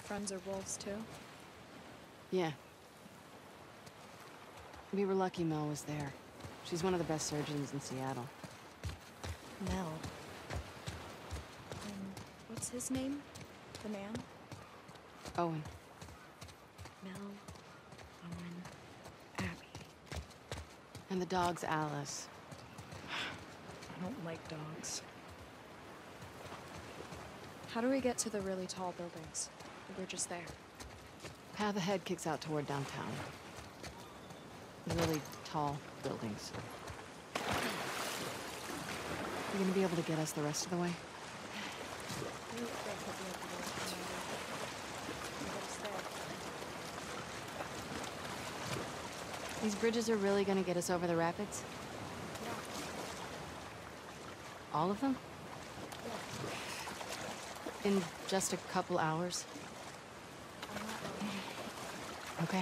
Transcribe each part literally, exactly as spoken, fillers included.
friends are wolves, too? Yeah. We were lucky Mel was there. She's one of the best surgeons in Seattle. Mel. Um, what's his name? The man? Owen. Mel, Owen, Abby. And the dog's Alice. I don't like dogs. How do we get to the really tall buildings? We're just there. Path ahead kicks out toward downtown. The really tall buildings. You gonna be able to get us the rest of the way? These bridges are really gonna get us over the rapids? Yeah. All of them? Yeah. In just a couple hours? I'm not ready. Okay.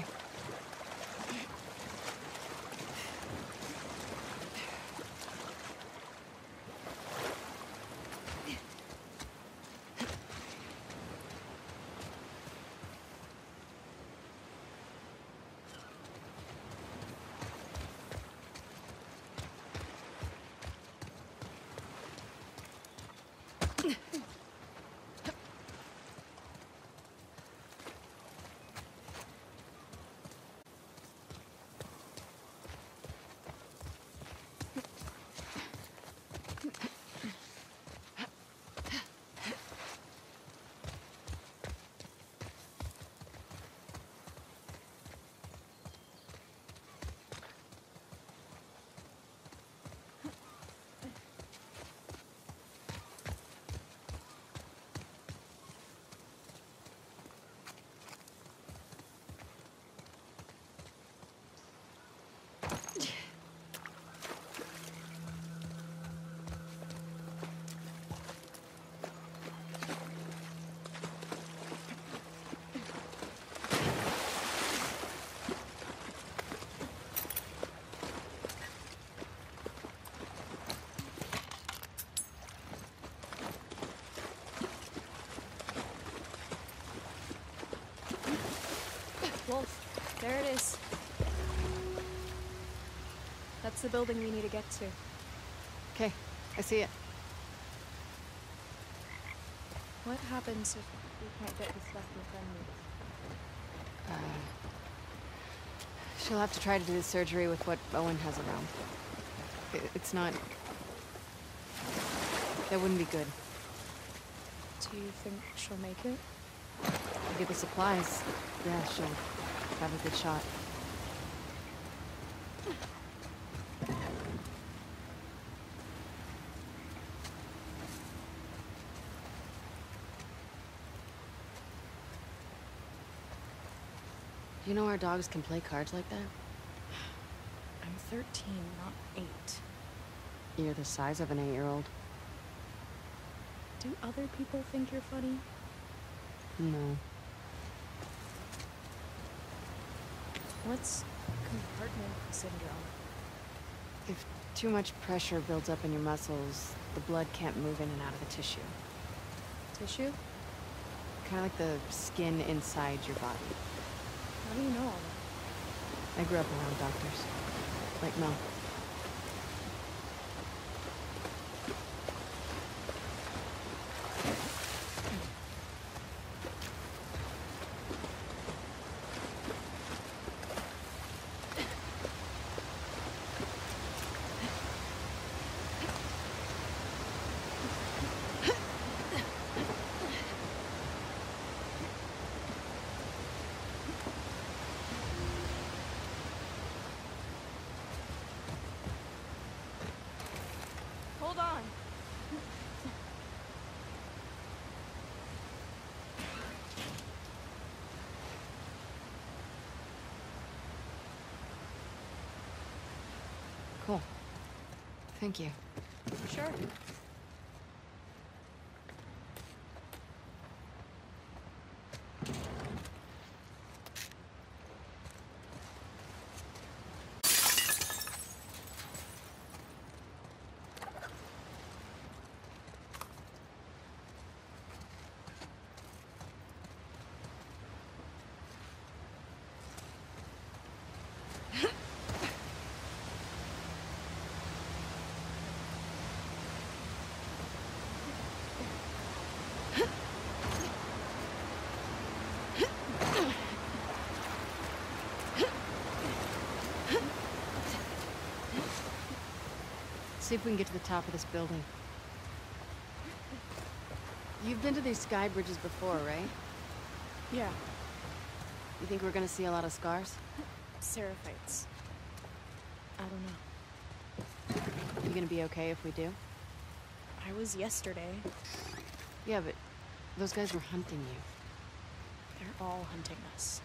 Wolf, there it is. That's the building we need to get to. Okay, I see it. What happens if we can't get this stuff in friendly? Uh, she'll have to try to do the surgery with what Owen has around. It, it's not... That wouldn't be good. Do you think she'll make it? To get the supplies, yeah, she'll have a good shot. Do you know our dogs can play cards like that? I'm thirteen, not eight. You're the size of an eight-year-old. Do other people think you're funny? No. What's compartment syndrome? If too much pressure builds up in your muscles, the blood can't move in and out of the tissue. Tissue? Kind of like the skin inside your body. How do you know all that? I grew up around doctors. Like Mel. Hold on. Cool. Thank you. Sure. See if we can get to the top of this building. You've been to these sky bridges before, right? Yeah. You think we're gonna see a lot of scars? Seraphites. I don't know. You gonna be okay if we do? I was yesterday. Yeah, but those guys were hunting you. They're all hunting us.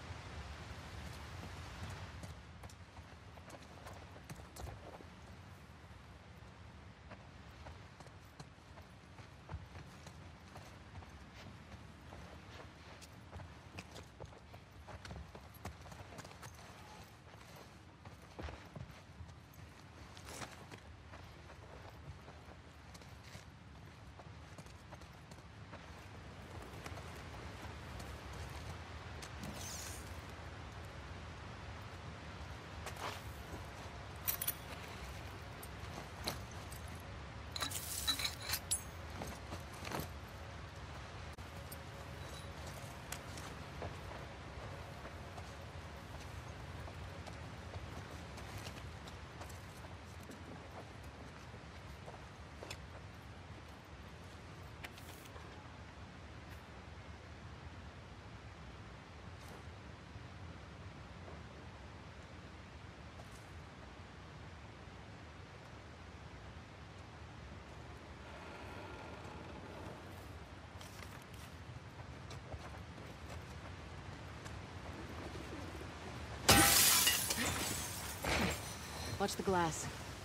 Watch the glass.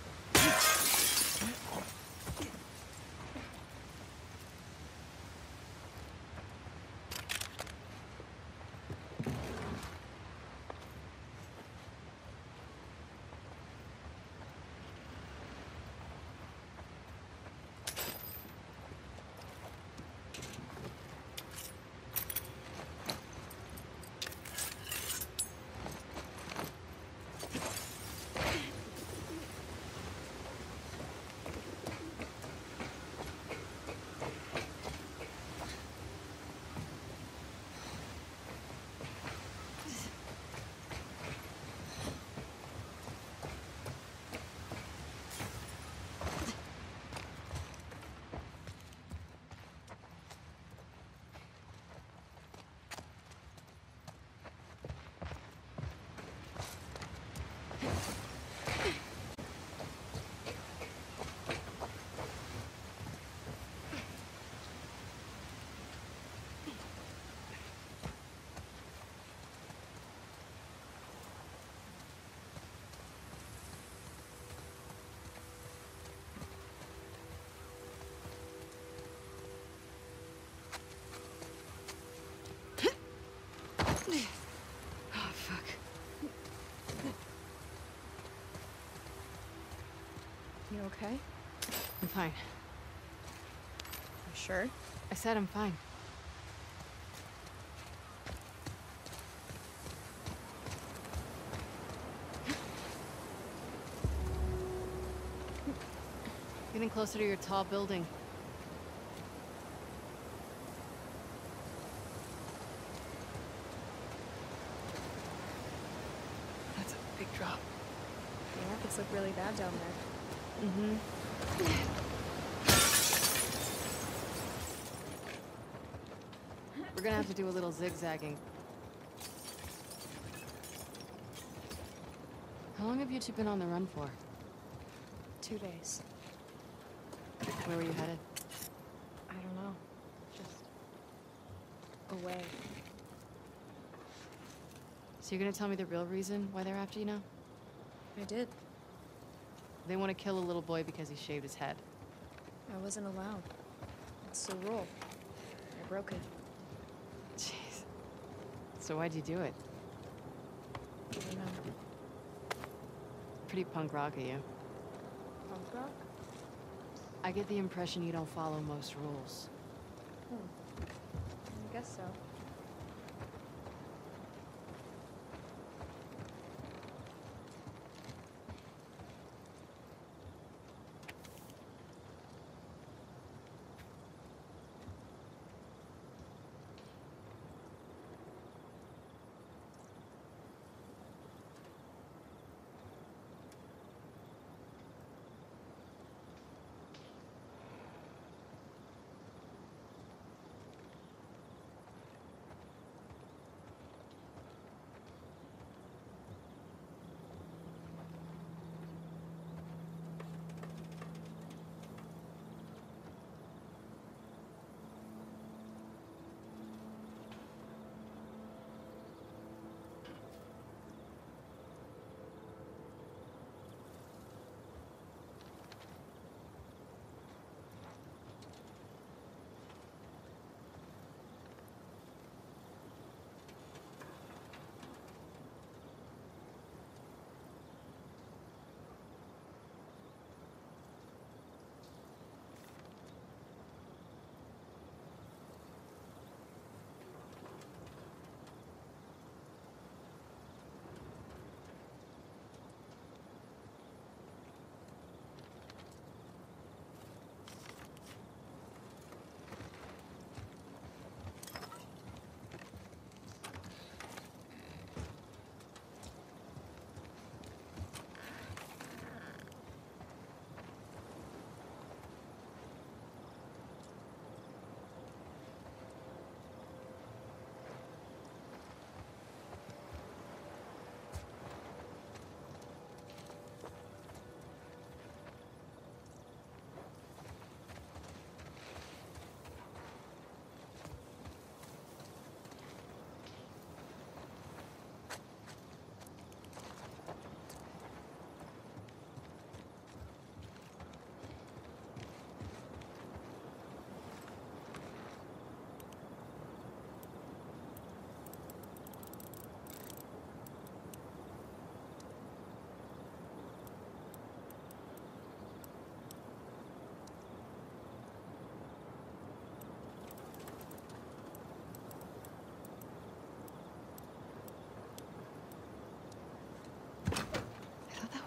Oh, fuck. You okay? I'm fine. You sure? I said I'm fine. Getting closer to your tall building. That's a big drop. The rockets look really bad down there. Mm-hmm. We're gonna have to do a little zigzagging. How long have you two been on the run for? Two days. Where were you headed? I don't know. Just away. So you're gonna tell me the real reason why they're after you now? I did. They want to kill a little boy because he shaved his head. I wasn't allowed. It's the rule. I broke it. Jeez. So why'd you do it? I don't know. Pretty punk rock of you. Punk rock? I get the impression you don't follow most rules. Hmm. I guess so.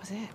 was it.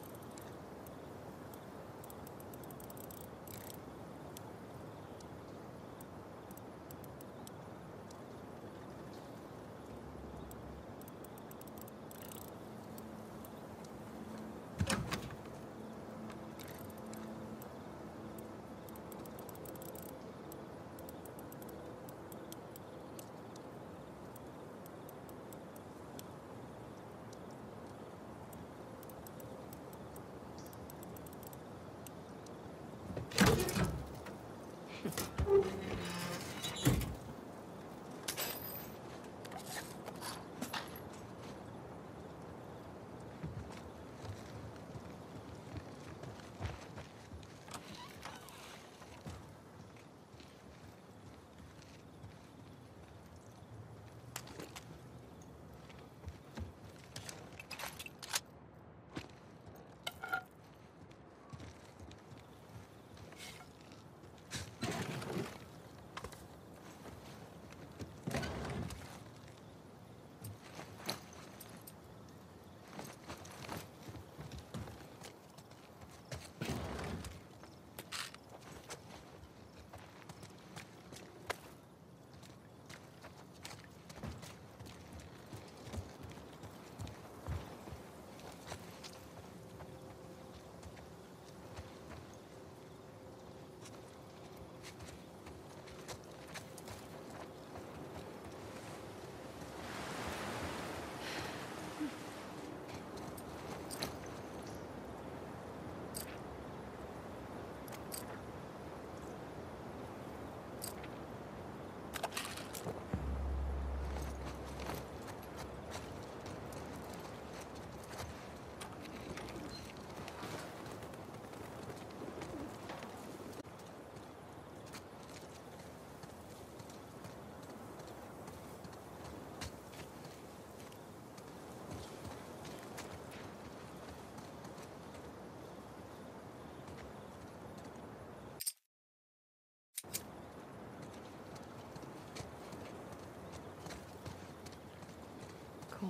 Cool.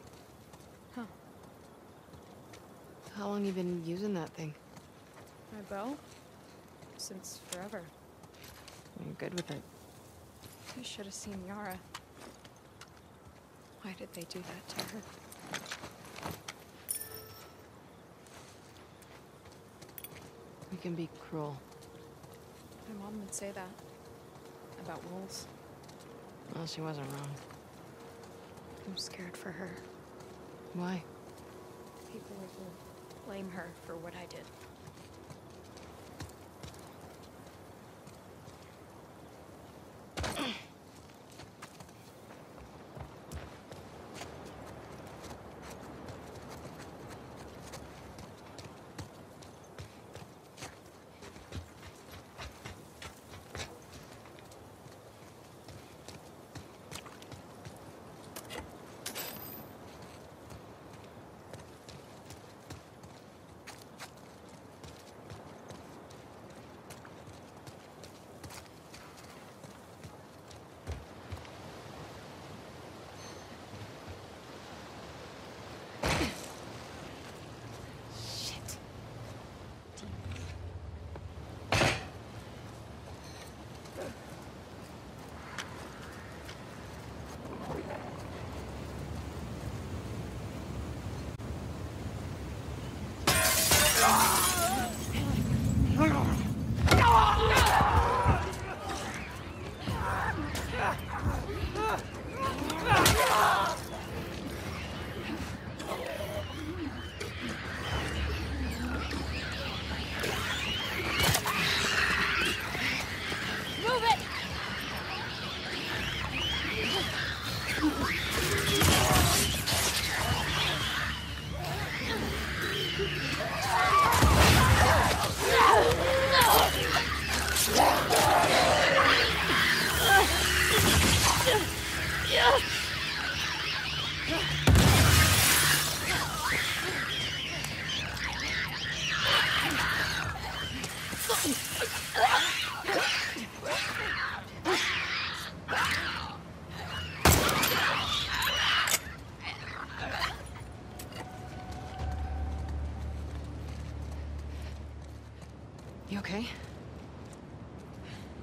Huh. How long you been using that thing? My bow? Since forever. You're good with it. I should have seen Yara. Why did they do that to her? We can be cruel. My mom would say that. About wolves. Well, she wasn't wrong. I'm scared for her. Why? People will blame her for what I did.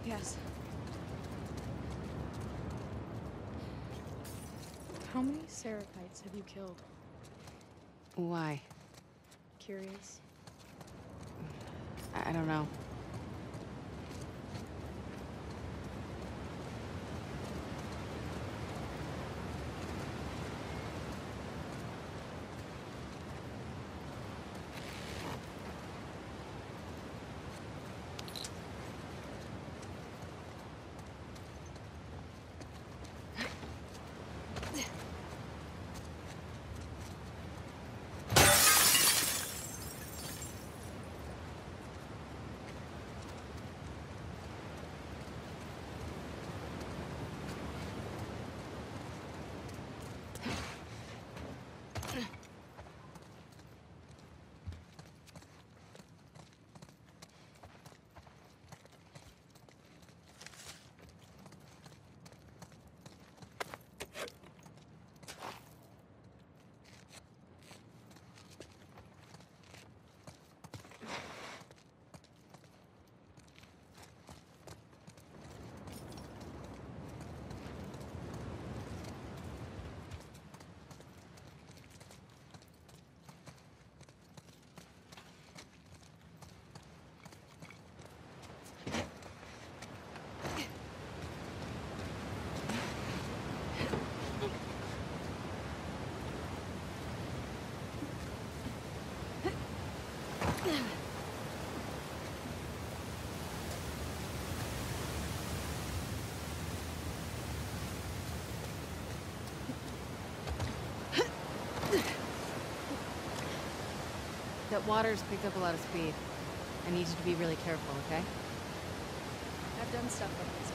Yes. How many Serakites have you killed? Why? Curious. I, I don't know. That water's picked up a lot of speed. I need you to be really careful, okay? I've done stuff like this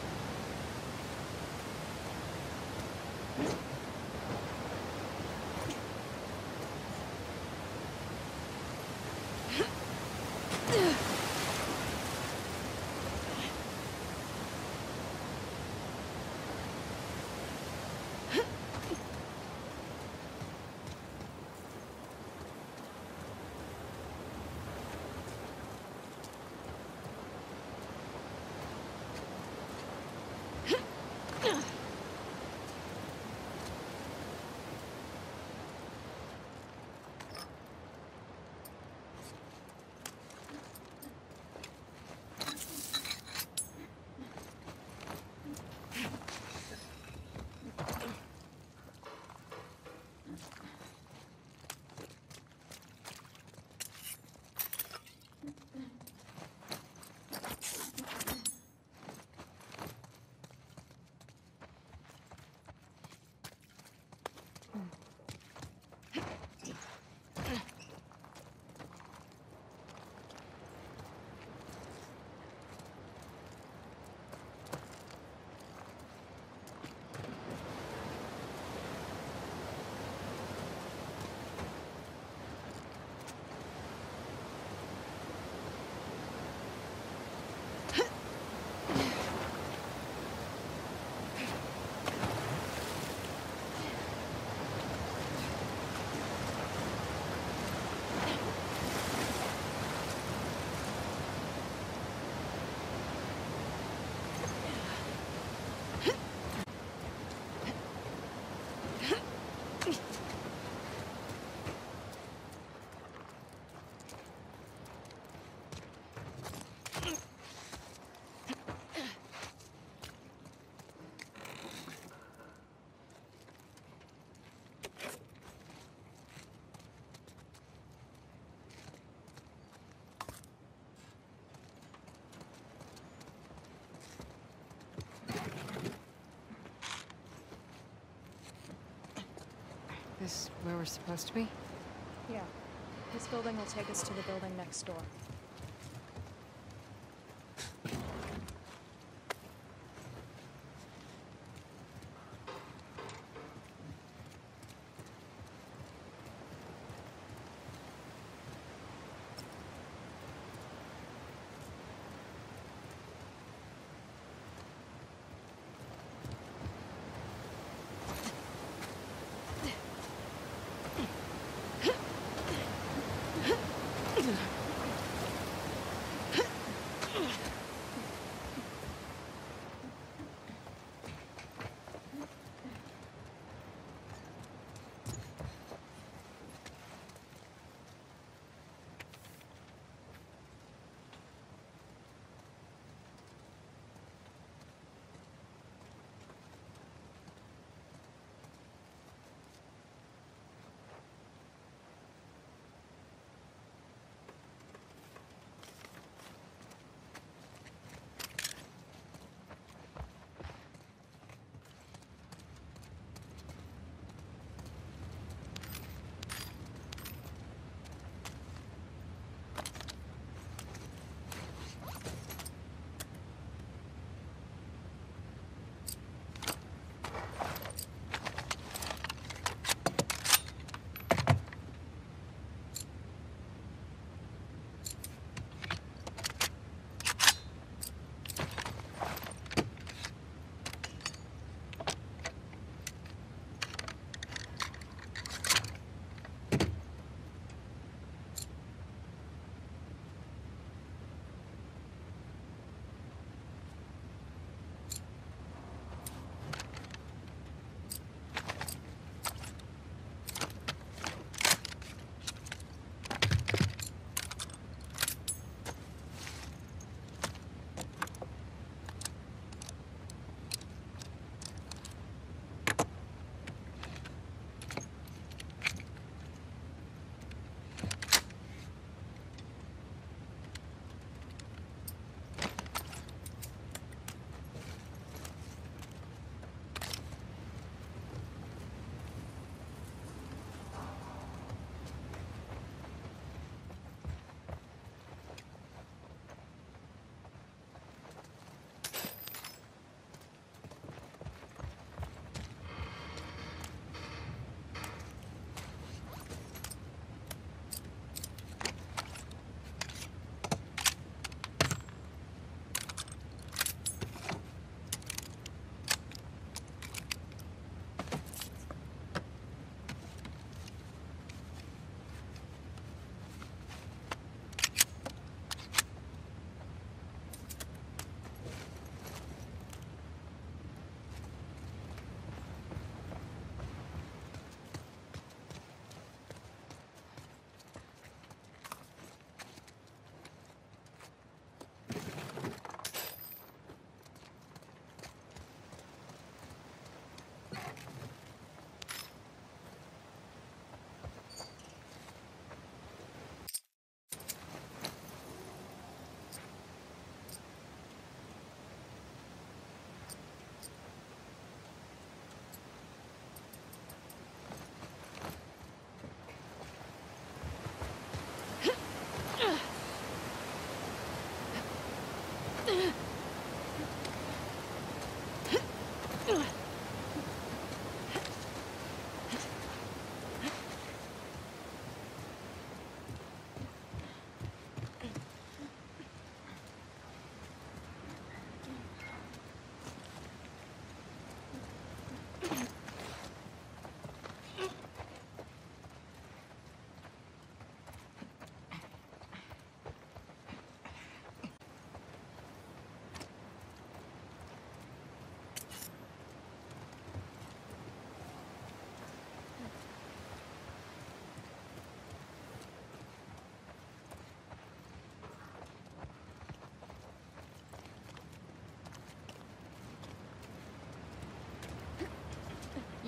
This where we're supposed to be? Yeah. This building will take us to the building next door.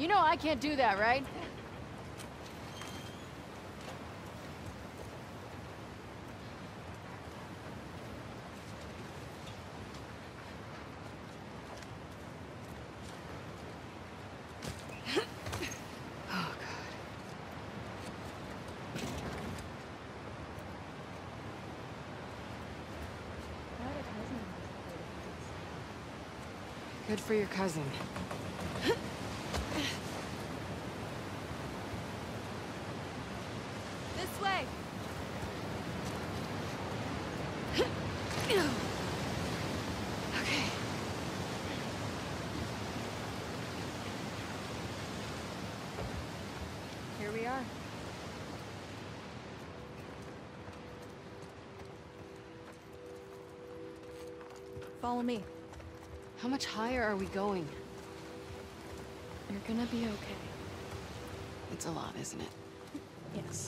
You know I can't do that, right? Good for your cousin. This way! Okay. Here we are. Follow me. How much higher are we going? You're gonna be okay. It's a lot, isn't it? Yes.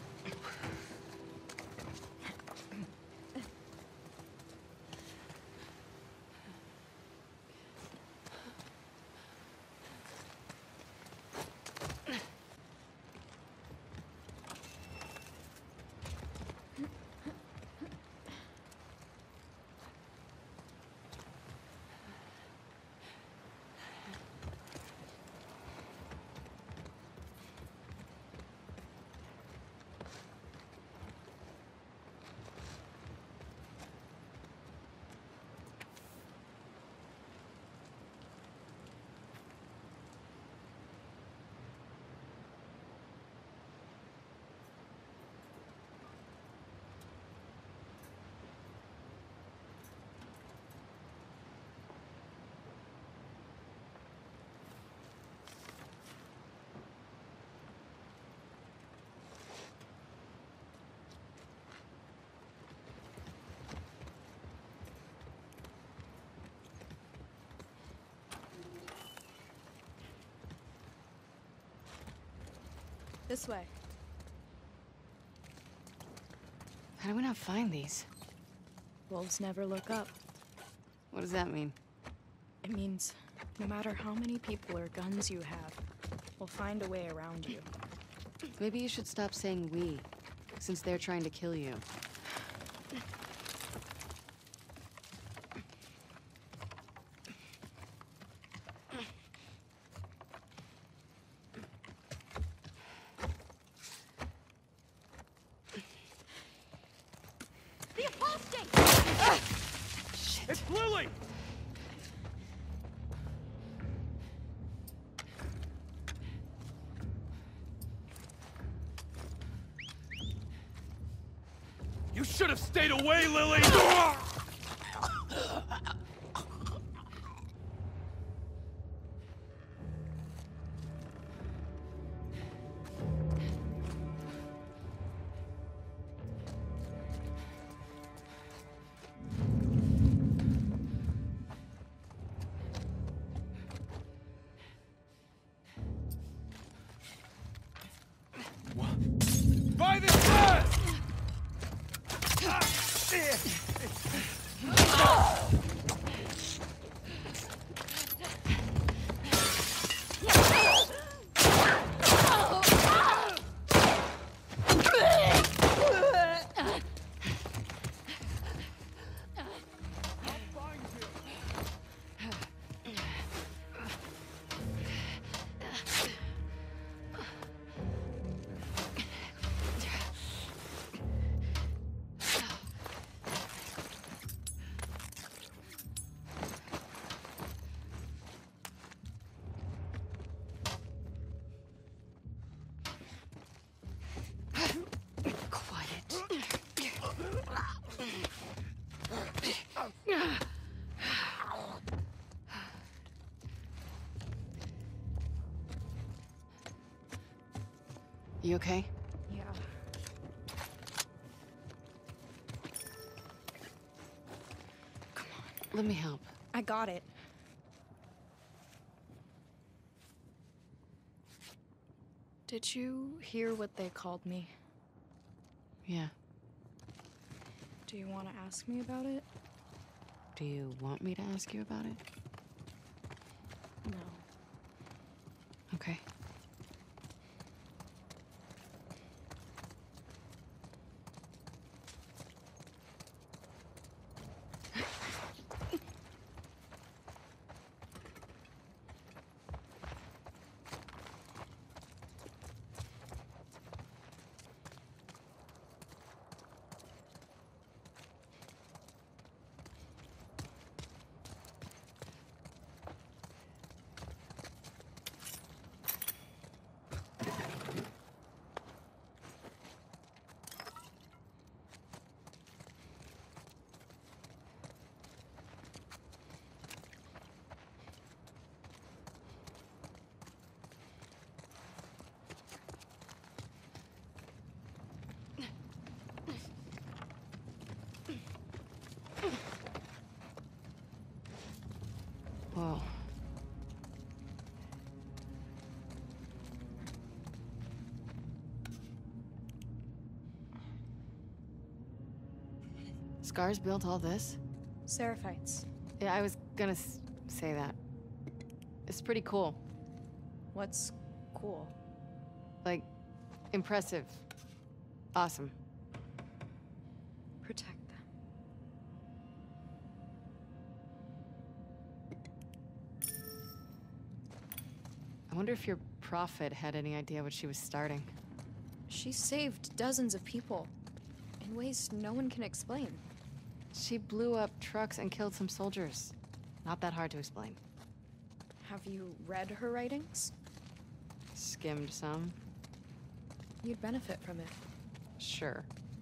This way. How do we not find these? Wolves never look up. What does that mean? It means no matter how many people or guns you have, we'll find a way around you. Maybe you should stop saying we, since they're trying to kill you. It's Lily! You should have stayed away, Lily! By the glass! You okay? Yeah. Come on, let me help. I got it. Did you hear what they called me? Yeah. Do you want to ask me about it? Do you want me to ask you about it? No. Okay. Whoa. Scars built all this? Seraphites. Yeah, I was gonna s say that. It's pretty cool. What's cool? Like, impressive. Awesome. Protect them. I wonder if your prophet had any idea what she was starting. She saved dozens of people in ways no one can explain. She blew up trucks and killed some soldiers. Not that hard to explain. Have you read her writings? Skimmed some. You'd benefit from it. Sure.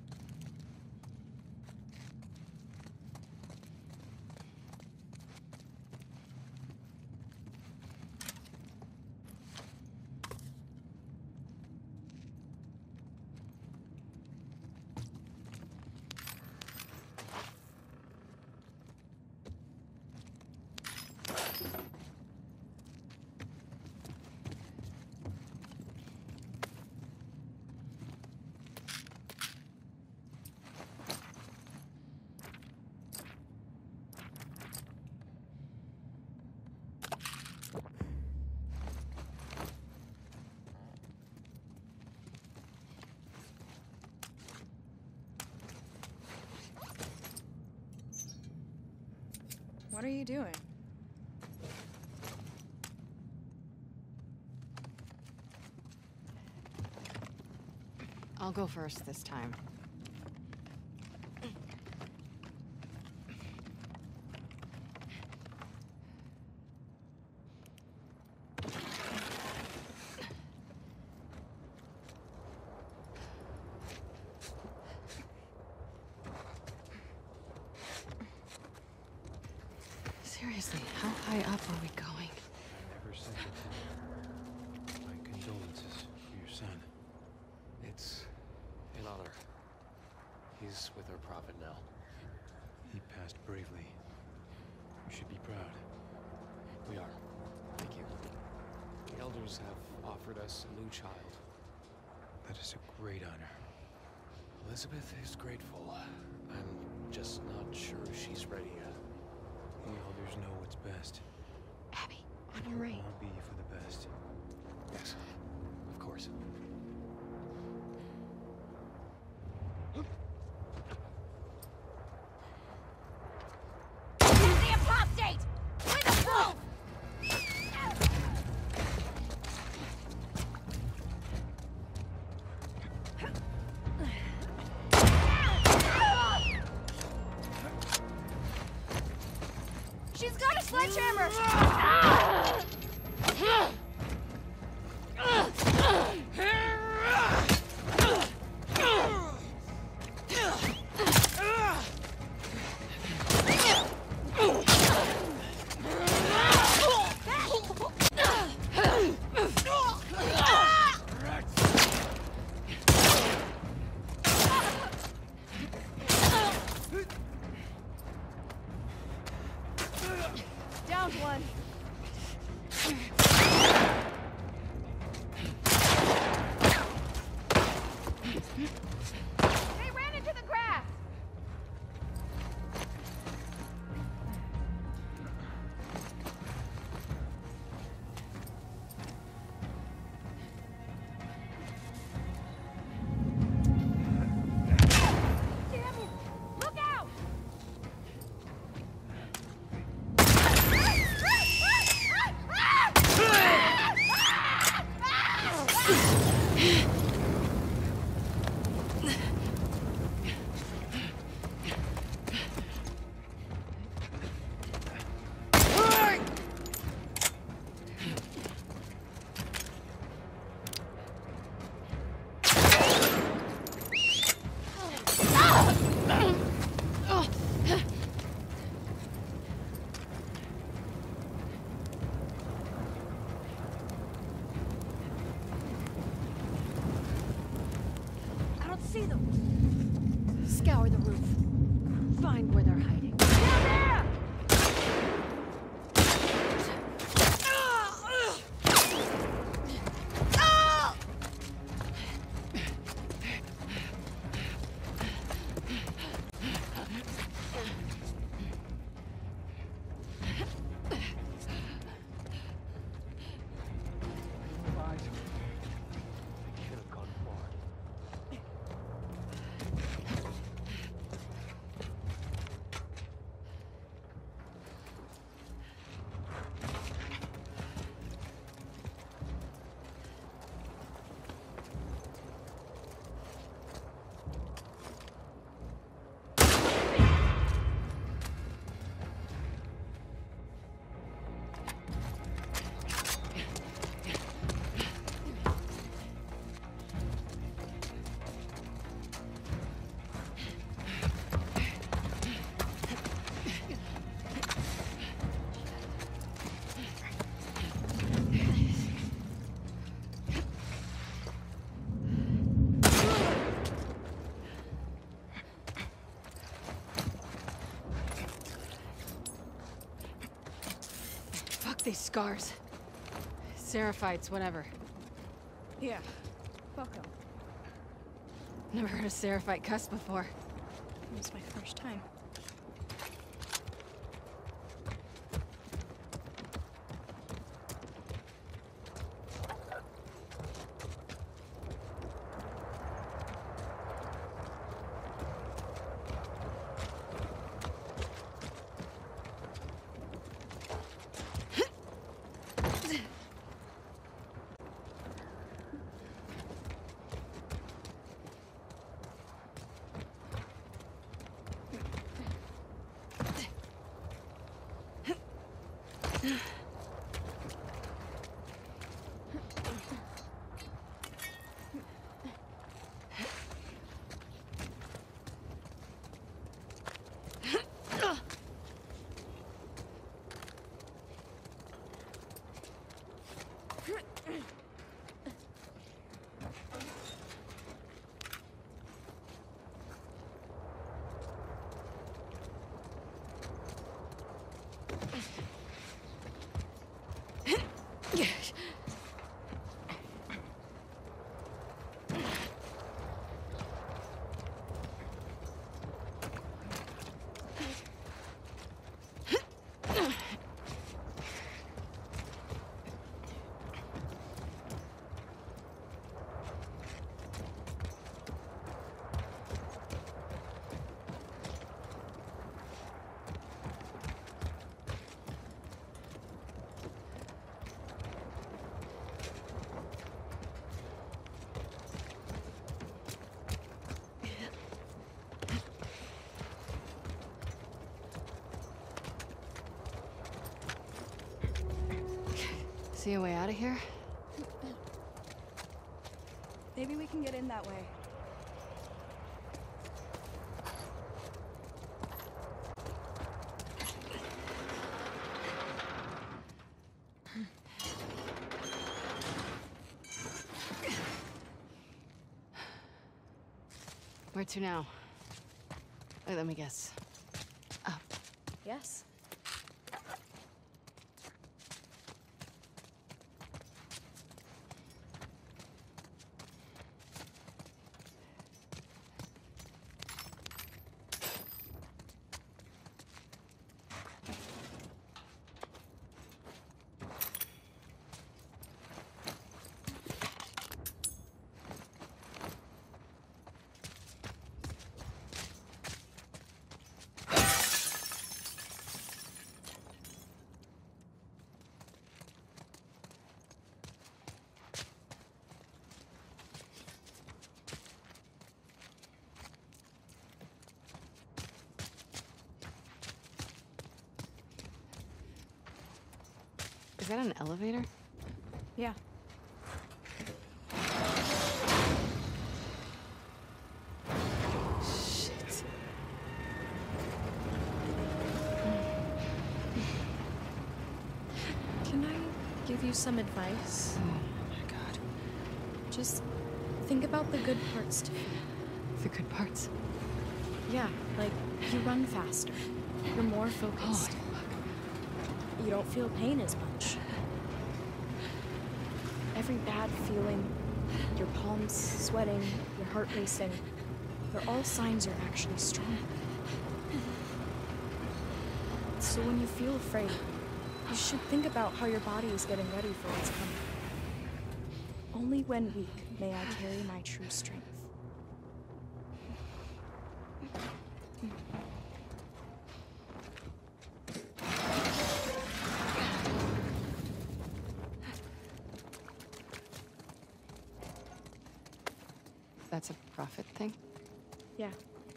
What are you doing? I'll go first this time. Seriously, how high up are we going? Never sent it to you. My condolences for your son. It's an honor. He's with our prophet now. He passed bravely. You should be proud. We are. Thank you. The elders have offered us a new child. That is a great honor. Elizabeth is grateful. I'm just not sure she's ready yet. The elders know what's best. Abby, on It your will right. all be for the best. Yes, of course. The apostate! With the wolf! She's got a sledgehammer! Downed one. They ran into the grass! see them. Scour the roof. Find where they're hiding. Down there! Should have gone far. Fuck these scars. Seraphites, whatever. Yeah. Welcome. Never heard a Seraphite cuss before. It was my first time. See a way out of here? Maybe we can get in that way. Where to now? Wait, let me guess. Up. Yes. Is that an elevator? Yeah. Shit. Can I give you some advice? Oh my god. Just think about the good parts too. the good parts? Yeah, like, you run faster. You're more focused. Oh, You don't feel pain as much. Every bad feeling, your palms sweating, your heart racing, they're all signs you're actually strong. So when you feel afraid, you should think about how your body is getting ready for what's coming. Only when weak may I carry my true strength. That's a profit thing? Yeah.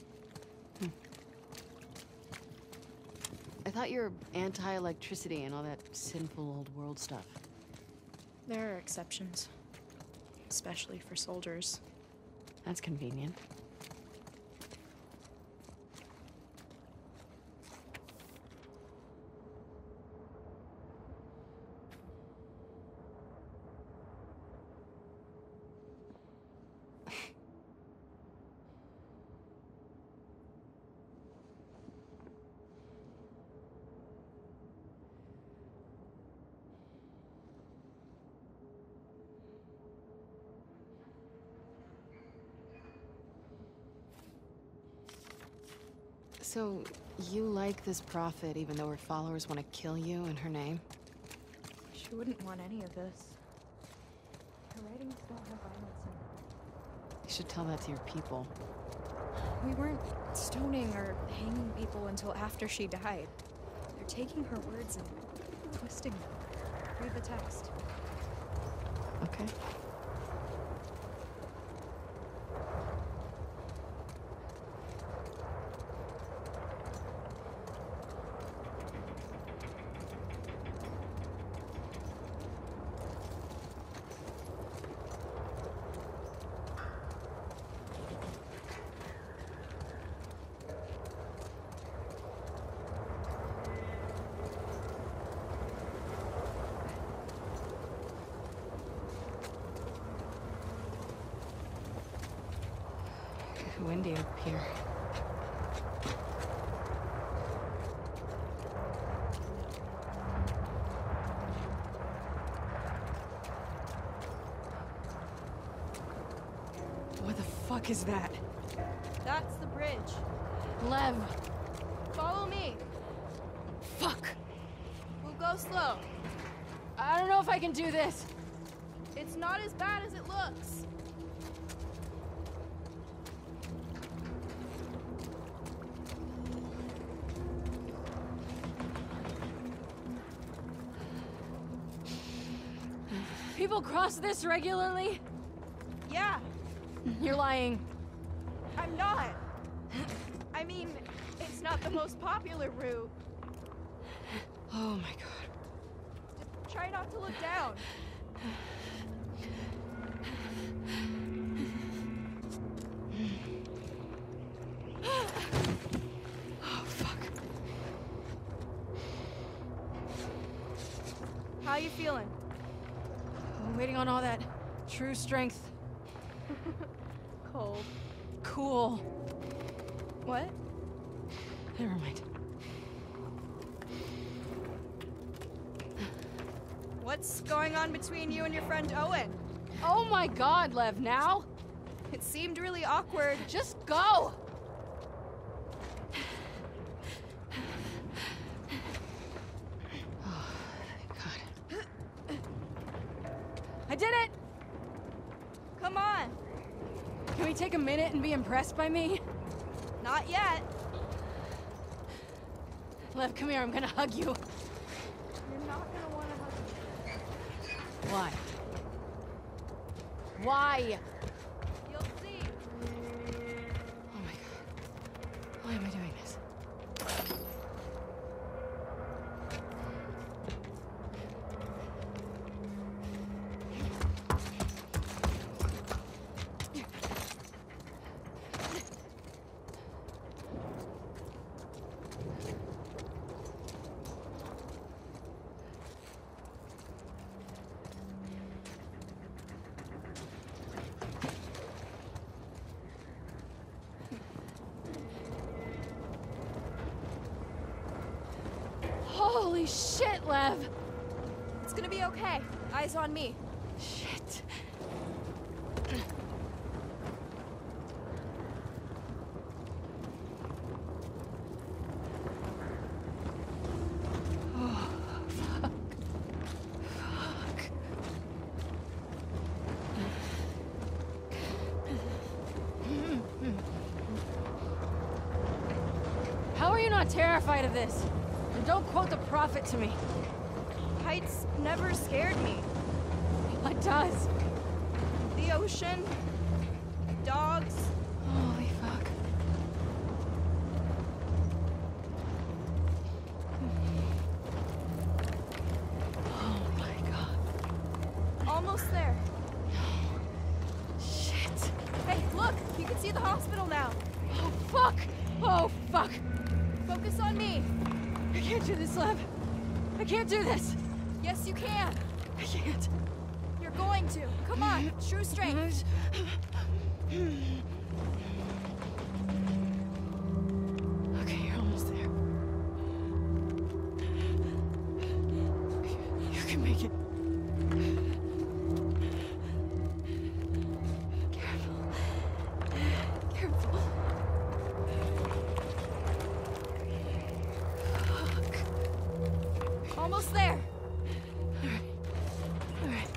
I thought you were anti-electricity and all that sinful old world stuff. There are exceptions. Especially for soldiers. That's convenient. So, you like this prophet even though her followers want to kill you in her name? She wouldn't want any of this. Her writings don't have violence in them. You should tell that to your people. We weren't stoning or hanging people until after she died. They're taking her words and twisting them. Read the text. Okay. Windy up here. What the fuck is that? That's the bridge. Lev! Follow me. Fuck! We'll go slow. I don't know if I can do this. It's not as bad as it looks. People cross this regularly? Yeah, You're lying. I'm not. I mean, it's not the most popular route. Oh my god. Just try not to look down. Oh fuck. How you feeling? I'm waiting on all that true strength. Cold. Cool. What? Never mind. What's going on between you and your friend Owen? Oh my god, Lev, now? It seemed really awkward. Just go! Oh, thank God. I did it! Come on. Can we take a minute and be impressed by me? Not yet. Lev, come here, I'm gonna hug you. You're not gonna want to hug me. Why? Why? You'll see. Oh my god. Why am I doing this? Holy shit, Lev! It's gonna be okay. Eyes on me. Shit. Oh, fuck. Fuck. How are you not terrified of this? And don't quote the prophet to me. Heights never scared me. What does? The ocean, dogs. Holy fuck. Oh my god. Almost there. Shit. Hey, look! You can see the hospital now. Oh fuck. Oh fuck. Focus on me. I can't do this, Lev. I can't do this. Yes, you can. I can't. You're going to. Come on, true strength. Okay, you're almost there. You can make it. Careful. Careful. Fuck. Almost there. All right.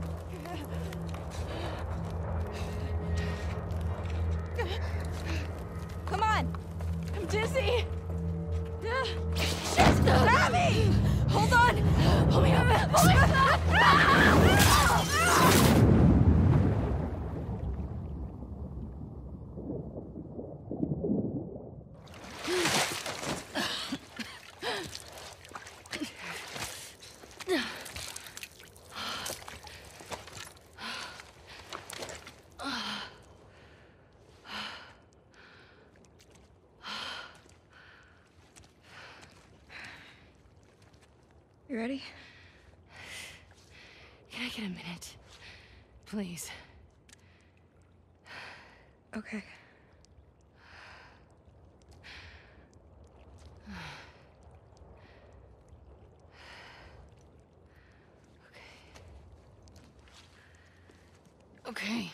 Come on. I'm dizzy. Shit! Abby! Hold on. Hold me up. Hold me up. You ready? Can I get a minute? Please. Okay. Okay.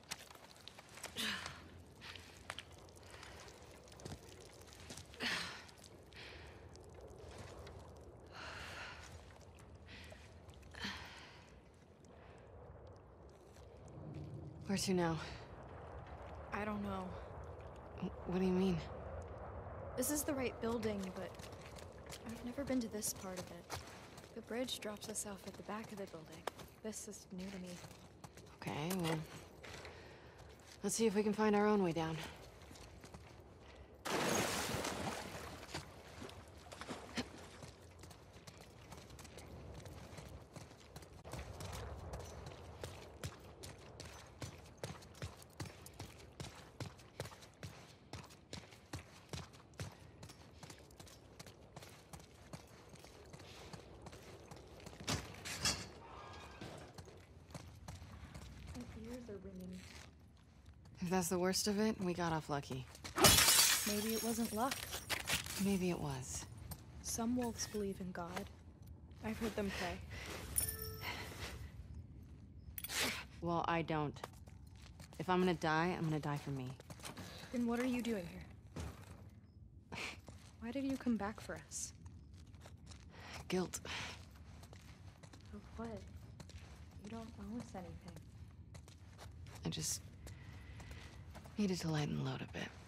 Where to now? I don't know. What do you mean? This is the right building, but I've never been to this part of it. The bridge drops us off at the back of the building. This is new to me. Okay, well... let's see if we can find our own way down. My ears are ringing. If that's the worst of it, we got off lucky. Maybe it wasn't luck. Maybe it was. Some wolves believe in God. I've heard them pray. Well, I don't. If I'm gonna die, I'm gonna die for me. Then what are you doing here? Why did you come back for us? Guilt. Of what? You don't owe us anything. I just... needed to lighten the load a bit.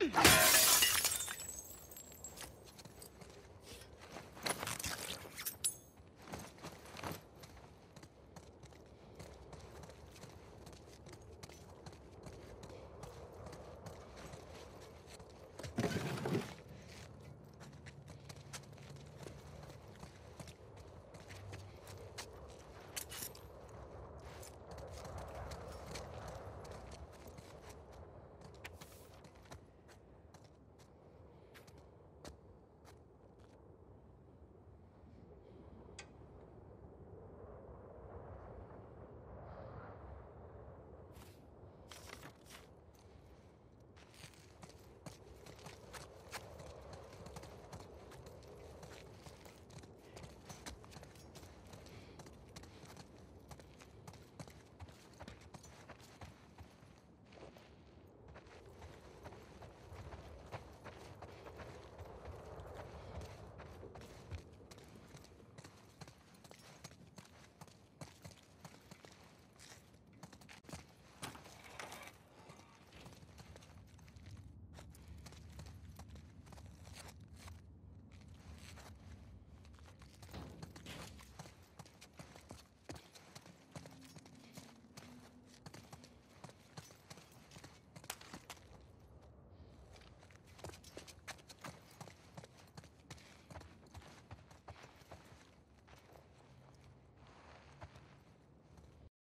Lily!